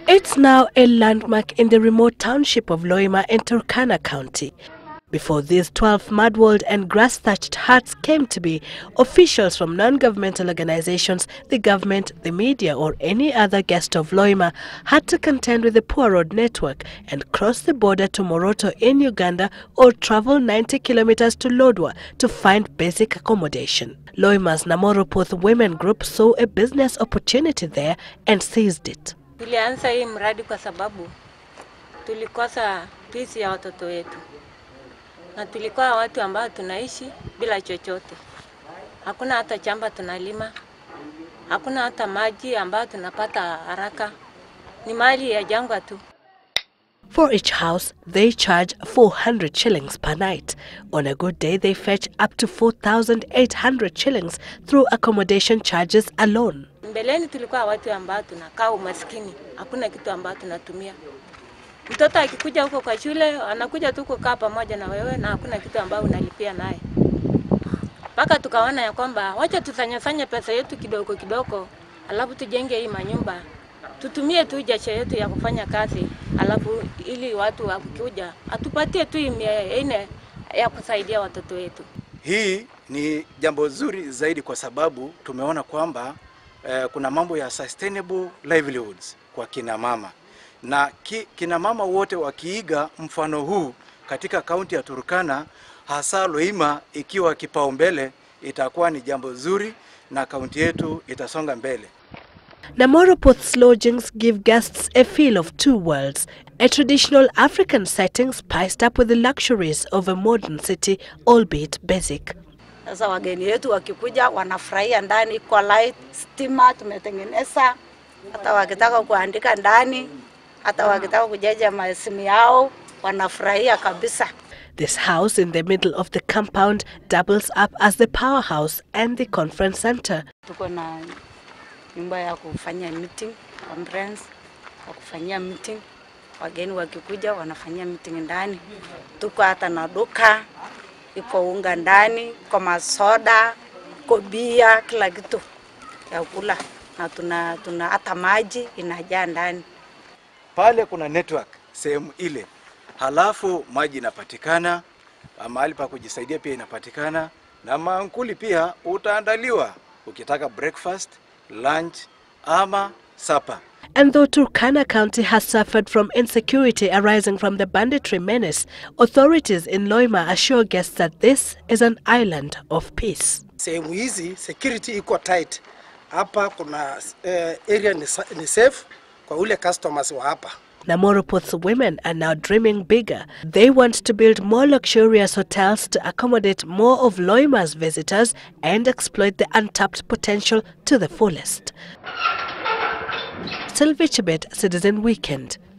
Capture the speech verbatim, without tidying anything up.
It's now a landmark in the remote township of Loima in Turkana County. Before these twelve mud-walled and grass-thatched huts came to be, officials from non-governmental organizations, the government, the media or any other guest of Loima had to contend with the poor road network and cross the border to Moroto in Uganda or travel ninety kilometers to Lodwar to find basic accommodation. Loima's Namoropoth women group saw a business opportunity there and seized it. Tulianza hii mradi kwa sababu tulikosa pisi ya watoto wetu. Na tulikuwa watu ambao tunaishi bila chochote. Hakuna hata chamba tunalima. Hakuna hata maji ambayo tunapata haraka. Ni mali ya jangwa tu. For each house, they charge four hundred shillings per night. On a good day, they fetch up to four thousand eight hundred shillings through accommodation charges alone. Mbeleni tulikuwa watu ambao tunakaa umaskini. Hakuna kitu ambao tunatumia. Mtoto akikuja huko kwa shule, anakuja tu kukaa pamoja na wewe na hakuna kitu ambao unalipia naye. Paka tukaona ya kwamba wacha tusanyafanye pesa yetu kidogo kidogo, alafu tujenge hii manyumba. Tutumie tu jasho yetu ya kufanya kazi, alafu ili watu wakikuja atupatie tu ine ya kusaidia watoto wetu. Hii ni jambo zuri zaidi kwa sababu tumeona kwamba eh, kuna mambo ya sustainable livelihoods kwa kina mama. Na ki, kina mama wote wakiiga mfano huu katika kaunti ya Turkana, hasa Loima ikiwa kipaumbele, itakuwa ni jambo zuri na kaunti yetu itasonga mbele. Namoropoth's lodgings give guests a feel of two worlds, a traditional African setting spiced up with the luxuries of a modern city, albeit basic. Sasa wageni wetu wakikuja wanafurahia ndani, kwa light, stima tumetengeneza, hata wakitaka kuandika ndani, hata wakitaka kujaja masimu yao wanafurahia kabisa. This house in the middle of the compound doubles up as the powerhouse and the conference center. Tuko na nyumba ya kufanya meeting, conference, ya kufanyia meeting. Wageni wakikuja wanafanyia meeting ndani. Tuko hata na duka, iko unga ndani, kwa masoda, kwa bia, kila kitu ya kula. Na tuna tuna hata maji inajaa ndani. Pale kuna network sehemu ile. Halafu maji inapatikana, mahali pa kujisaidia pia inapatikana, na maankuli pia utaandaliwa ukitaka breakfast, lunch ama supper. And though Turkana County has suffered from insecurity arising from the banditry menace, authorities in Loima assure guests that this is an island of peace. Sehemu hizi security iko tight. Hapa kuna uh, area ni safe kwa ule customers wa hapa. Namoropoth's women are now dreaming bigger. They want to build more luxurious hotels to accommodate more of Loima's visitors and exploit the untapped potential to the fullest. Sylvie Chibet, Citizen Weekend.